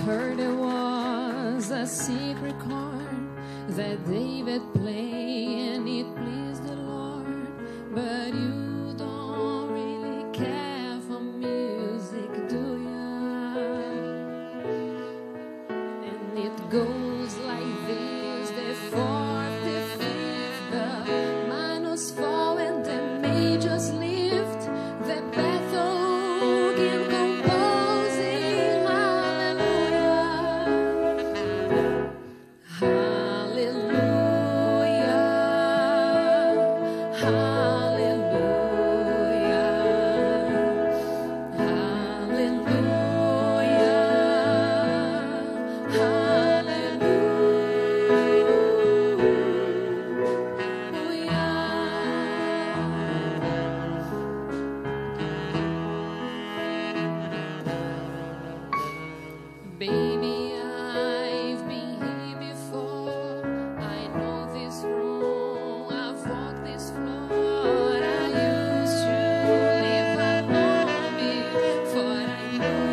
heard there was a secret chord that David played and it pleased the Lord. But you don't really care for music, do ya? And it goes like this: the fourth, the fifth, the minus four, and the majors lift the Bethel in composing. Hallelujah, hallelujah, hallelujah, baby, I've been here before. I know this room, I've walked this floor. I used to live alone before I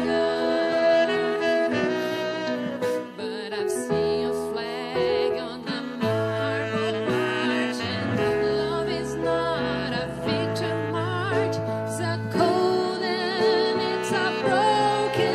knew you. But I've seen a flag on the marble arch, and love is not a victory march. It's a cold and it's a broken.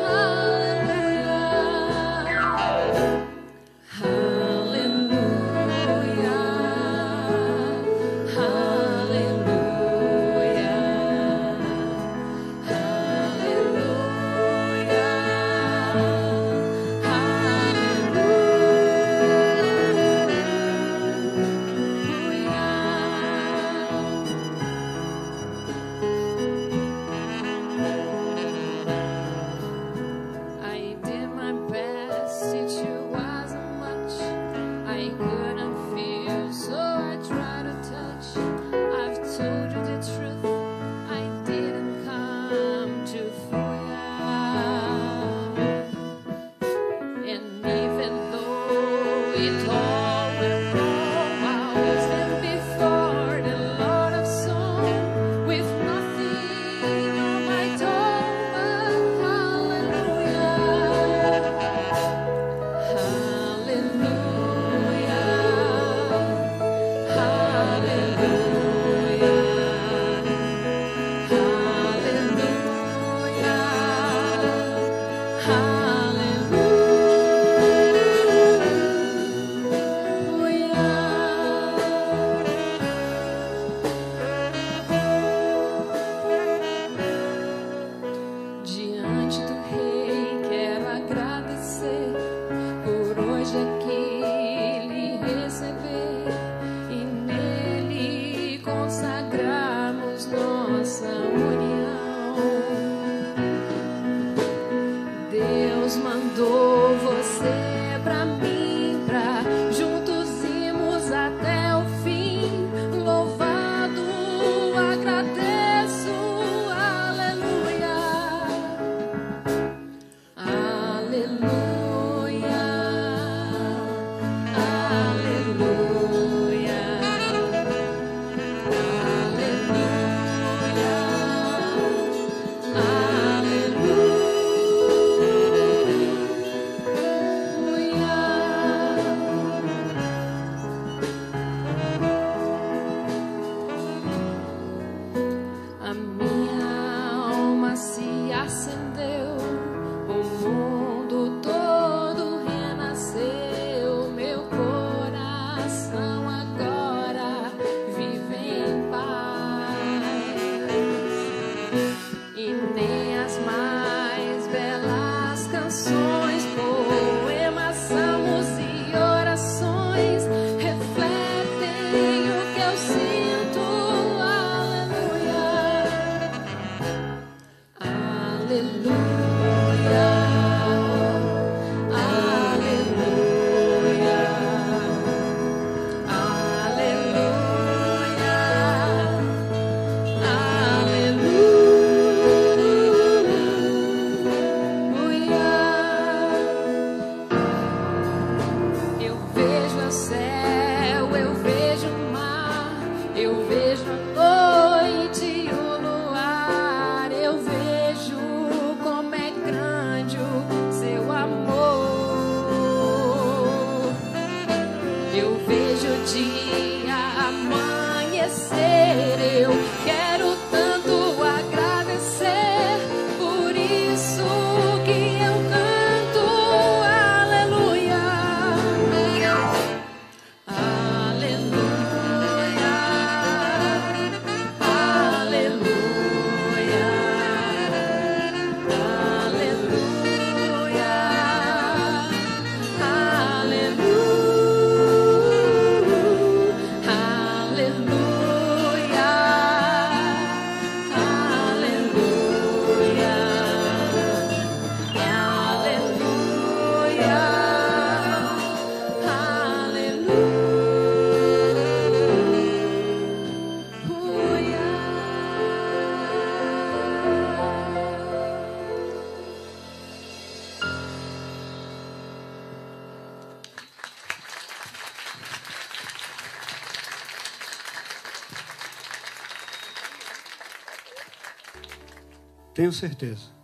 I did my best, it sure wasn't much. I couldn't feel, so I tried to touch. I've told you the truth, I didn't come to fool ya. And even though it all went wrong, I'll stand before the Lord of Song with nothing on my tongue but hallelujah, hallelujah, hallelujah, diante do Rei quero agradecer por hoje aqui lhe receber e nele consagrarmos nossa união. Deus mandou você pra mim, pra juntos irmos até o fim. Louvado, agradeço, aleluia, aleluia, aleluia, aleluia. Eu vejo o dia amanhecer. Eu quero tanto agradecer. Por isso que eu canto aleluia. Aleluia. Aleluia. Aleluia. Tenho certeza